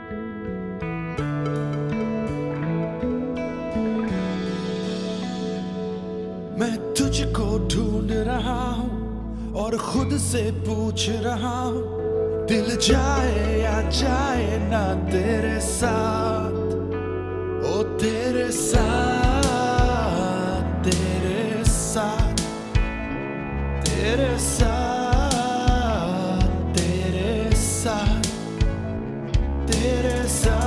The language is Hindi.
मैं तुझको ढूंढ रहा हूँ और खुद से पूछ रहा हूँ, दिल जाए या जाए ना तेरे साथ, ओ तेरे साथ, तेरे साथ, तेरे साथ, तेरे साथ, तेरे साथ।